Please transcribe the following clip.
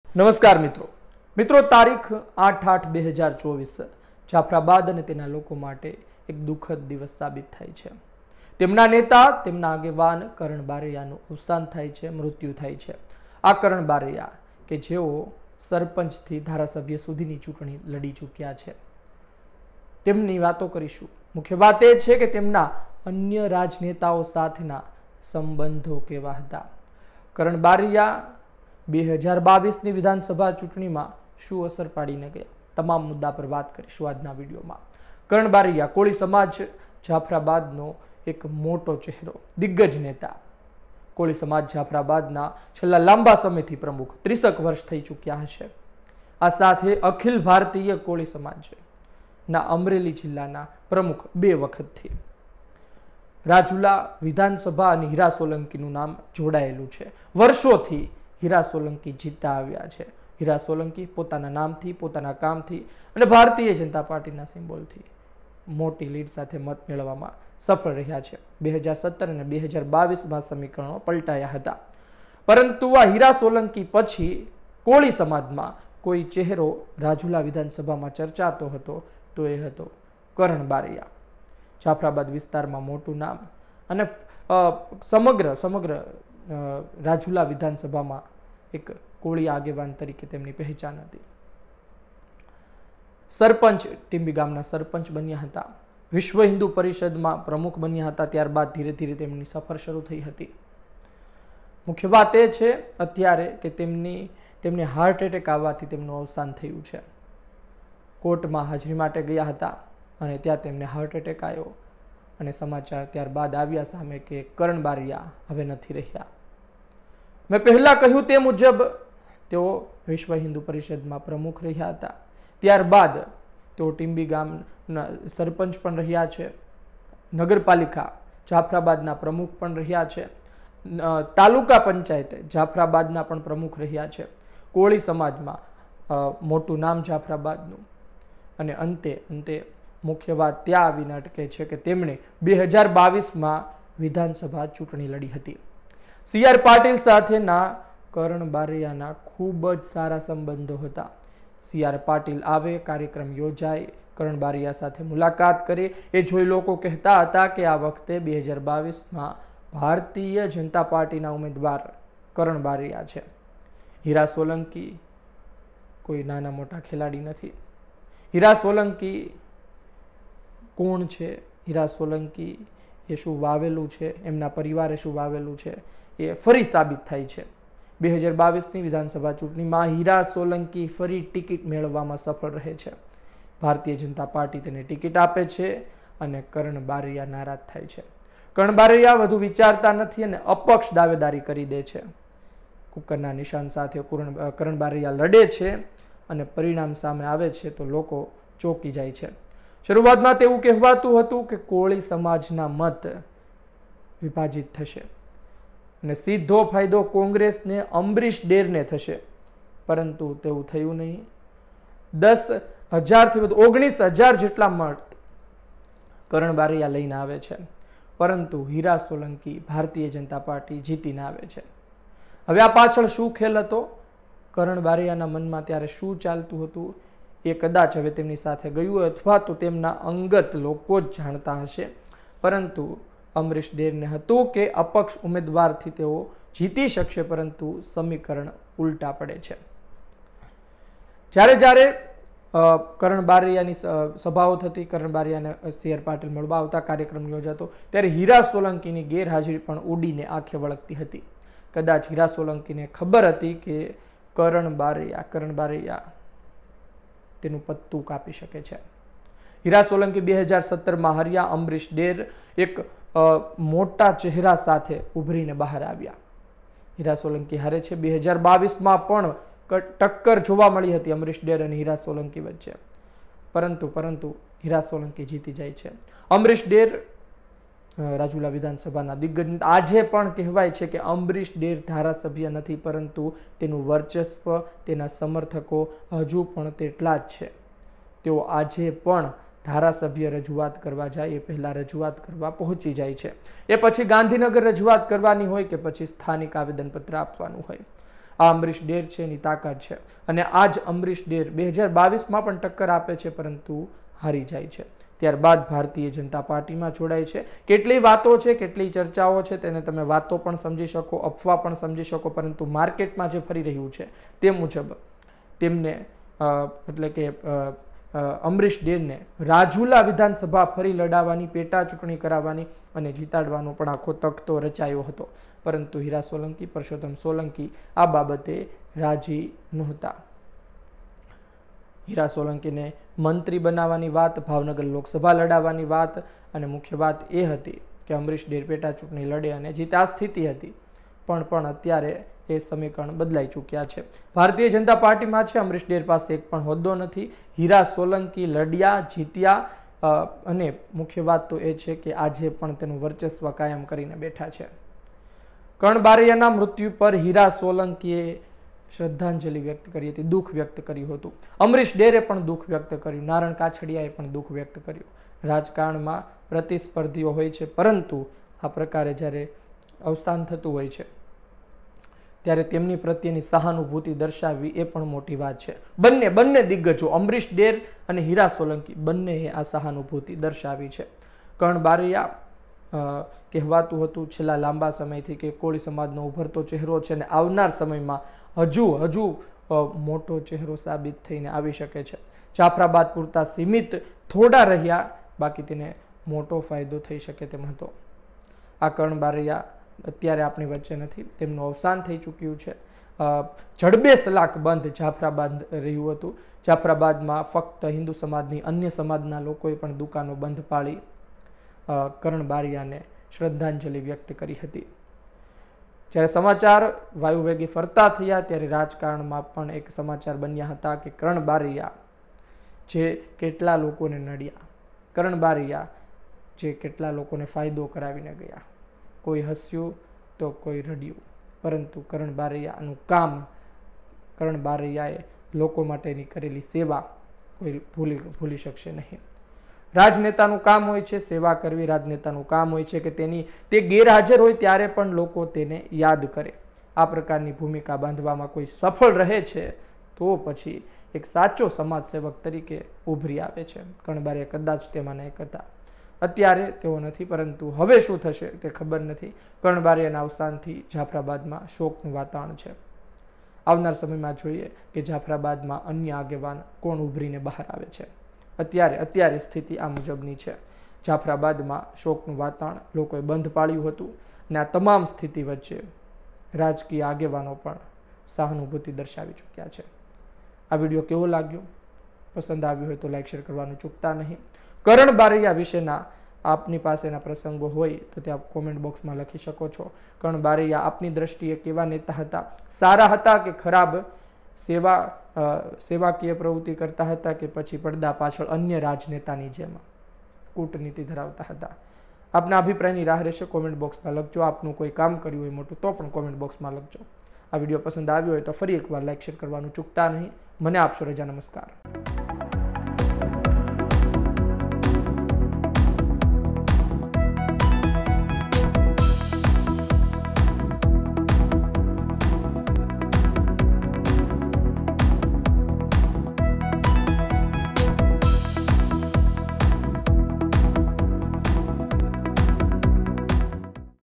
નમસ્કાર મિત્રો તારીખ 8/8/2024 જાફરાબાદ અને તેના લોકો માટે એક દુઃખદ દિવસ સાબિત થાય છે। તેમના નેતા તેમના આગેવાન કરણ બારૈયાનું અવસાન થાય છે, મૃત્યુ થાય છે। આ કરણ બારૈયા કે જેઓ સરપંચથી ધારાસભ્ય સુધીની ચૂંટણી લડી ચૂક્યા છે, તેમની વાતો કરીશું। મુખ્ય વાત એ છે કે તેમના અન્ય રાજનેતાઓ સાથેના સંબંધો કેવા હતા। કરણ બારૈયા 2022ની વિધાનસભા ચૂંટણીમાં શું અસર પાડીને ગયા, તમામ મુદ્દા પર વાત કરીશું આજના વિડીયોમાં। કરણ બારૈયા કોળી સમાજ જાફરાબાદનો એક મોટો ચહેરો, દિગ્ગજ નેતા। કોળી સમાજ જાફરાબાદના છેલ્લા લાંબા સમયથી પ્રમુખ, 30 વર્ષ થઈ ચૂક્યા હશે। આ સાથે અખિલ ભારતીય કોળી સમાજના અમરેલી જિલ્લાના પ્રમુખ 2 વખતથી। રાજુલા વિધાનસભા અને હીરા સોલંકીનું નામ જોડાયેલું છે। વર્ષોથી હીરા સોલંકી જીતતા આવ્યા છે। હીરા સોલંકી પોતાના નામથી, પોતાના કામથી અને ભારતીય જનતા પાર્ટીના સિમ્બોલથી મોટી લીડ સાથે મત મેળવવામાં સફળ રહ્યા છે। 2017 અને 2022માં સમીકરણો પલટાયા હતા, પરંતુ આ હીરા સોલંકી પછી કોળી સમાજમાં કોઈ ચહેરો રાજુલા વિધાનસભામાં ચર્ચાતો હતો તો એ હતો કરણ બારૈયા। જાફરાબાદ વિસ્તારમાં મોટું નામ અને સમગ્ર રાજુલા વિધાનસભામાં એક કોળી આગેવાન તરીકે તેમની પહેચાન હતી। સરપંચ, ટીંબી ગામના સરપંચ બન્યા હતા, વિશ્વ હિન્દુ પરિષદમાં પ્રમુખ બન્યા હતા, ત્યારબાદ ધીરે ધીરે તેમની સફર શરૂ થઈ હતી। મુખ્ય વાત એ છે અત્યારે કે તેમને હાર્ટ એટેક આવવાથી તેમનું અવસાન થયું છે। કોર્ટમાં હાજરી માટે ગયા હતા અને ત્યાં તેમને હાર્ટ એટેક આવ્યો અને સમાચાર ત્યારબાદ આવ્યા સામે કે કરણ બારૈયા હવે નથી રહ્યા। મેં પહેલા કહ્યું તે મુજબ તેઓ વિશ્વ હિન્દુ પરિષદમાં પ્રમુખ રહ્યા હતા, ત્યારબાદ તેઓ ટીંબી ગામના સરપંચ પણ રહ્યા છે, નગરપાલિકા જાફરાબાદના પ્રમુખ પણ રહ્યા છે, તાલુકા પંચાયત જાફરાબાદના પણ પ્રમુખ રહ્યા છે, કોળી સમાજમાં મોટું નામ જાફરાબાદનું। અને અંતે મુખ્ય વાત ત્યાં આવીને અટકે છે કે તેમણે 2022માં વિધાનસભા ચૂંટણી લડી હતી। CR પાટીલ સાથેના કરણ બારૈયાના ખૂબ જ સારા સંબંધો હતા। CR પાટીલ આવે, કાર્યક્રમ યોજાય, કરણ બારૈયા સાથે મુલાકાત કરે, એ જોઈ લોકો કહેતા હતા કે આ વખતે 2022માં ભારતીય જનતા પાર્ટીના ઉમેદવાર કરણ બારૈયા છે। હીરા સોલંકી કોઈ નાના મોટા ખેલાડી નથી। હીરા સોલંકી કોણ છે, હીરા સોલંકી એ શું વાવેલું છે, એમના પરિવારે શું વાવેલું છે, એ ફરી સાબિત થાય છે। 2022ની વિધાનસભા ચૂંટણીમાં હીરા સોલંકી ફરી ટિકિટ મેળવવામાં સફળ રહે છે। ભારતીય જનતા પાર્ટી તેને ટિકિટ આપે છે અને કરણ બારૈયા નારાજ થાય છે। કરણ બારૈયા વધુ વિચારતા નથી અને અપક્ષ દાવેદારી કરી દે છે। કુકરના નિશાન સાથે કરણ બારૈયા લડે છે અને પરિણામ સામે આવે છે તો લોકો ચોંકી જાય છે। શરૂઆતમાં તેવું કહેવાતું હતું કે કોળી સમાજના મત વિભાજિત થશે અને સીધો ફાયદો કોંગ્રેસને, અમરીશ ડેરને થશે, પરંતુ તેવું થયું નહીં। 10,000થી વધુ 19,000 જેટલા મત કરણ બારૈયા લઈને આવે છે, પરંતુ હીરા સોલંકી ભારતીય જનતા પાર્ટી જીતીને આવે છે। હવે આ પાછળ શું ખેલ હતો, કરણ બારૈયાના મનમાં ત્યારે શું ચાલતું હતું, એ કદાચ હવે તેમની સાથે ગયું અથવા તો તેમના અંગત લોકો જ જાણતા હશે, પરંતુ અમરીશ ડેરને હતું કે અપક્ષ ઉમેદવારથી તેઓ જીતી શકશે, પરંતુ સમીકરણ ઉલટા પડે છે। જ્યારે કરણ બારૈયાની સભાઓ થતી, કરણ બારૈયાને CR પાટીલ મળવા આવતા, કાર્યક્રમ યોજાતો, ત્યારે હીરા સોલંકીની ગેરહાજરી પણ ઉડીને આંખે વળગતી હતી। કદાચ હીરા સોલંકીને ખબર હતી કે કરણ બારૈયા તેનું પત્તું કાપી શકે છે। હીરા સોલંકી 2017માં હાર્યા, અમરીશ ડેર એક મોટા ચહેરા સાથે ઉભરીને બહાર આવ્યા। હીરા સોલંકી હારે છે। 2022માં પણ ટક્કર જોવા મળી હતી અમરીશ ડેર અને હીરા સોલંકી વચ્ચે, પરંતુ હીરા સોલંકી જીતી જાય છે। અમરીશ ડેર રાજુલા વિધાનસભાના દિગ્ગજ, આજે પણ કહેવાય છે કે અમરીશ ડેર ધારાસભ્ય નથી, પરંતુ તેનું વર્ચસ્વ, તેના સમર્થકો હજુ પણ તેટલા જ છે। તેઓ આજે પણ ધારાસભ્ય રજૂઆત કરવા જાય એ પહેલા રજૂઆત કરવા પહોંચી જાય છે। એ પછી ગાંધીનગર રજૂઆત કરવાની હોય કે પછી સ્થાનિક આવેદનપત્ર આપવાનું હોય। આ અમરીશ ડેર છે એની તાકાત છે. અને આ જ અમરીશ ડેર 2022માં પણ ટક્કર આપે છે, પરંતુ હારી જાય છે. ત્યારબાદ ભારતીય જનતા પાર્ટીમાં જોડાય છે. કેટલી વાતો છે, કેટલી ચર્ચાઓ છે, તેને તમે વાતો પણ સમજી શકો, અફવા પણ સમજી શકો, પરંતુ માર્કેટમાં જે ફરી રહ્યું છે તે મુજબ તેમને એટલે કે અમરીશ ડેરને રાજુલા વિધાનસભા ફરી લડાવવાની, પેટા ચૂંટણી કરાવવાની અને જીતાડવાનો પણ આખો તખતો રચાયો હતો. પરંતુ હીરા સોલંકી, પરસોત્તમ સોલંકી આ બાબતે રાજી નહોતા. હીરા સોલંકીને મંત્રી બનાવવાની વાત, ભાવનગર લોકસભા લડાવવાની વાત, અને મુખ્ય વાત એ હતી કે અમરીશ ડેર પેટા ચૂંટણી લડે અને જીતે. આ સ્થિતિ હતી. પણ અત્યારે એ સમીકરણ બદલાઈ ચૂક્યા છે. ભારતીય જનતા પાર્ટીમાં છે, અમરીશ ડેર પાસે એક પણ હોદ્દો નથી. હીરા સોલંકી લડ્યા, જીત્યા, અને મુખ્ય વાત તો એ છે કે આજે પણ તેનું વર્ચસ્વ કાયમ કરીને બેઠા છે. કર્ણ બારૈયાના મૃત્યુ પર હીરા સોલંકીએ શ્રદ્ધાંજલિ વ્યક્ત કરી હતી, દુઃખ વ્યક્ત કર્યું હતું. અમરીશ ડેરે પણ દુઃખ વ્યક્ત કર્યું, નારણ કાછડિયાએ પણ દુઃખ વ્યક્ત કર્યું. રાજકારણમાં પ્રતિસ્પર્ધીઓ હોય છે, પરંતુ આ પ્રકારે જ્યારે અવસાન થતું હોય છે ત્યારે તેમની પ્રત્યેની સહાનુભૂતિ દર્શાવવી એ પણ મોટી વાત છે. બંને દિગ્ગજો અમરીશ ડેર અને હીરા સોલંકી બંનેએ આ સહાનુભૂતિ દર્શાવી છે. કર્ણ બારૈયા કહેવાતું હતું છેલ્લા લાંબા સમયથી કે કોળી સમાજનો ઉભરતો ચહેરો છે અને આવનાર સમયમાં હજુ મોટો ચહેરો સાબિત થઈને આવી શકે છે. જાફરાબાદ પૂરતા સીમિત થોડા રહ્યા, બાકી તેને મોટો ફાયદો થઈ શકે તેમ હતો. આ કર્ણ બારૈયા અત્યારે આપણી વચ્ચે નથી, તેમનું અવસાન થઈ ચૂક્યું છે. જડબે સલાક બંધ જાફરાબાદ રહ્યું હતું. જાફરાબાદમાં ફક્ત હિન્દુ સમાજની, અન્ય સમાજના લોકોએ પણ દુકાનો બંધ પાડી કર્ણ બારૈયાને શ્રદ્ધાંજલિ વ્યક્ત કરી હતી. જ્યારે સમાચાર વાયુવેગે ફરતા થયા ત્યારે રાજકારણમાં પણ એક સમાચાર બન્યા હતા કે કર્ણ બારૈયા જે કેટલા લોકોને નડ્યા, કર્ણ બારૈયા જે કેટલા લોકોને ફાયદો કરાવીને ગયા. કોઈ હસ્યું તો કોઈ રડ્યું, પરંતુ કર્ણ બારૈયાનું કામ, કર્ણ બારૈયાએ લોકો માટેની કરેલી સેવા કોઈ ભૂલી શકશે નહીં. રાજનેતાનું કામ હોય છે સેવા કરવી, રાજનેતાનું કામ હોય છે કે તે ગેરહાજર હોય ત્યારે પણ લોકો તેને યાદ કરે. આ પ્રકારની ભૂમિકા બાંધવામાં કોઈ સફળ રહે છે તો પછી એક સાચો સમાજસેવક તરીકે ઉભરી આવે છે. કર્ણ બારૈયા કદાચ તેમાંના એક હતા. અત્યારે તેઓ નથી, પરંતુ હવે શું થશે તે ખબર નથી. કર્ણ બારૈયાના અવસાનથી જાફરાબાદમાં શોકનું વાતાવરણ છે. આવનાર સમયમાં જોઈએ કે જાફરાબાદમાં અન્ય આગેવાન કોણ ઉભરીને બહાર આવે છે. અત્યારે સ્થિતિ આ મુજબની છે. જાફરાબાદમાં શોકનું વાતાવરણ લોકોએ બંધ પાડ્યું હતું અને આ તમામ સ્થિતિ વચ્ચે રાજકીય આગેવાનો પણ સહાનુભૂતિ દર્શાવી ચૂક્યા છે. આ વિડીયો કેવો લાગ્યો? પસંદ આવ્યો હોય તો લાઈક શેર કરવાનું ચૂકતા નહીં. કર્ણ બારૈયા વિશેના આપની પાસેના પ્રસંગો હોય તો તે આપ કોમેન્ટ બોક્સમાં લખી શકો છો. કર્ણ બારૈયા આપની દ્રષ્ટિએ કેવા નેતા હતા? સારા હતા કે ખરાબ? સેવાકીય પ્રવૃત્તિ કરતા હતા કે પછી પડદા પાછળ અન્ય રાજનેતાની જેમ કૂટનીતિ ધરાવતા હતા? આપના અભિપ્રાયની રાહ રહેશે. કોમેન્ટ બોક્સમાં લખજો. આપનું કોઈ કામ કર્યું હોય મોટું તો પણ કોમેન્ટ બોક્સમાં લખજો. આ વિડીયો પસંદ આવ્યો હોય તો ફરી એકવાર લાઈક શેર કરવાનું ચૂકતા નહીં. મને આપશો રજા. નમસ્કાર.